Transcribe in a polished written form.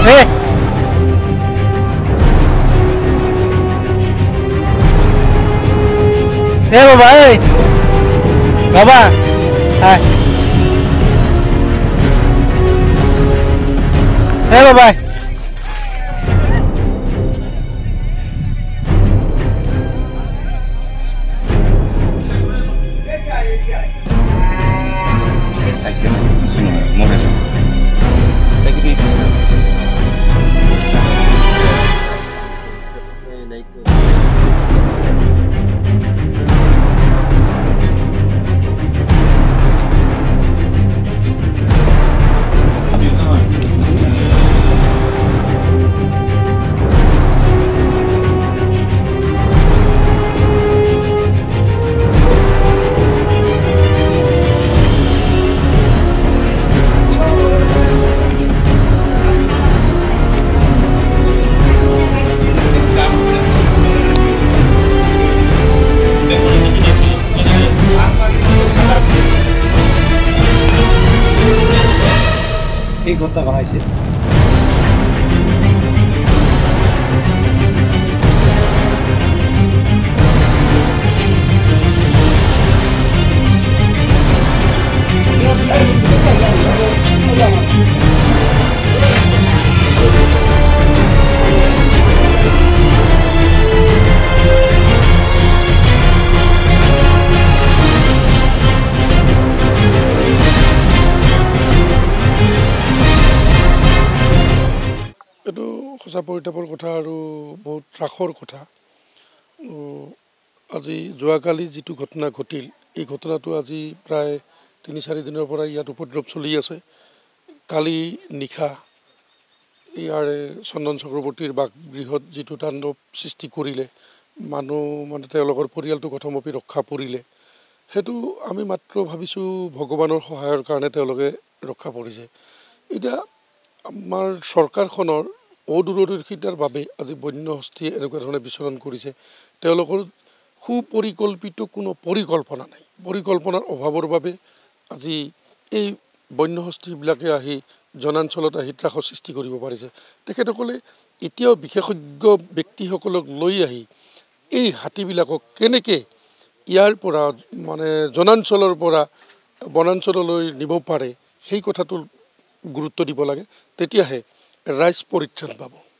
Bapak ơi, Bapak, Bapak. এই ঘটনা বানাইছে এইটো সঁচা পৰিতাপৰ কথা আৰু বহুত ত্ৰাসৰ কথা। আজি যোৱাকালি যিটো ঘটনা ঘটিল, এই ঘটনাটো আজি প্ৰায় ৩-৪ দিনৰ পৰা ইয়াত উপদ্ৰৱ চলি আছে। কালি নিশা ইয়াৰে চন্দন চক্ৰৱৰ্তীৰ বাসগৃহত যিটো তাণ্ডৱ সৃষ্টি কৰিলে, মানুহ মানে তেওঁলোকৰ পৰিয়ালটো কথমপি ৰক্ষা পৰিলে, সেইটো আমি মাত্ৰ ভাবিছোঁ ভগৱানৰ সহায়ৰ কাৰণে তেওঁলোকে ৰক্ষা পৰিছে। এতিয়া আমাৰ চৰকাৰখনৰ অদূৰদৰ্শিতাৰ বাবে আজি বন্যহস্তীয়ে এনেকুৱা ধৰণে বিচৰণ কৰিছে। তেওঁলোকৰ সুপৰিকল্পিত কোনো পৰিকল্পনা নাই। পৰিকল্পনাৰ অভাৱৰ বাবে আজি এই বন্যহস্তীবিলাকে আহি জনাঞ্চলত আহি ত্ৰাসৰ সৃষ্টি কৰিব পাৰিছে। তেখেতসকলে এতিয়াও বিশেষজ্ঞ ব্যক্তিসকলক লৈ আহি এই হাতীবিলাকক কেনেকৈ ইয়াৰ পৰা মানে জনাঞ্চলৰ পৰা বনাঞ্চললৈ নিব পাৰে, সেই কথাটো গুৰুত্ব দিব লাগে। তেতিয়াহে ৰাইজ পৰিত্ৰাণ পাব।